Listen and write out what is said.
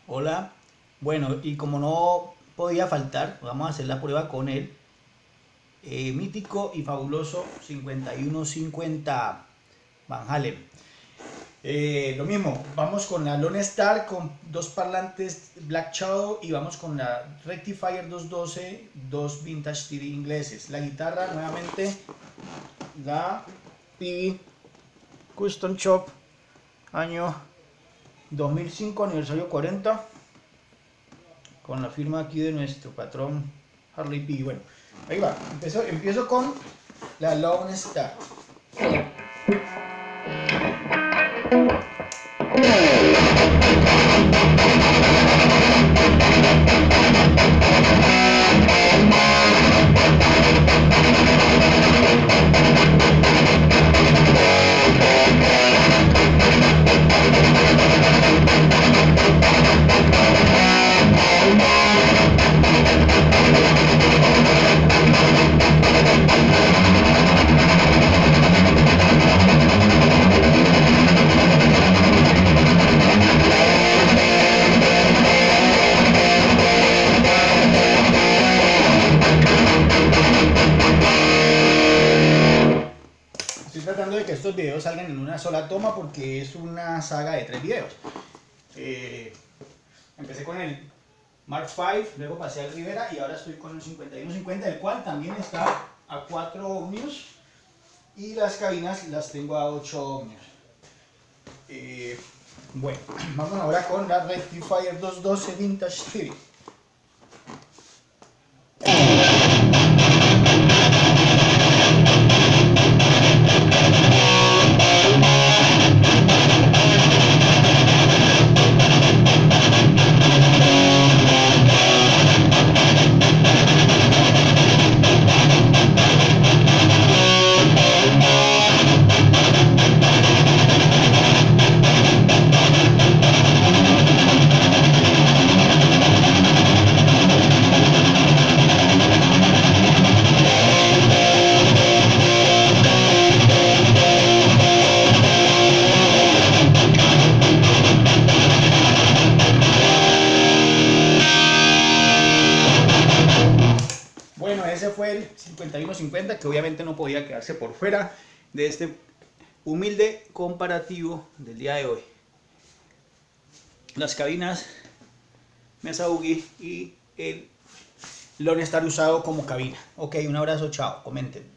Hola, bueno, y como no podía faltar, vamos a hacer la prueba con el mítico y fabuloso 5150 Van Halen. Lo mismo, vamos con la Lone Star con dos parlantes Black Shadow y vamos con la Rectifier 212, dos Vintage TV ingleses. La guitarra nuevamente, la PV Custom Shop, año 2005, aniversario 40, con la firma aquí de nuestro patrón Harley P. Bueno, ahí va, empiezo con la Lone Star. Estoy tratando de que estos videos salgan en una sola toma porque es una saga de 3 videos. Empecé con el Mark V, luego pasé al Rivera y ahora estoy con el 5150, el cual también está a 4 ohmios y las cabinas las tengo a 8 ohmios. Bueno, vamos ahora con la Rectifier 212 Vintage TV. Bueno, ese fue el 5150 que obviamente no podía quedarse por fuera de este humilde comparativo del día de hoy. Las cabinas Mesa Boogie y el Lone Star usado como cabina. Ok, un abrazo, chao, comenten.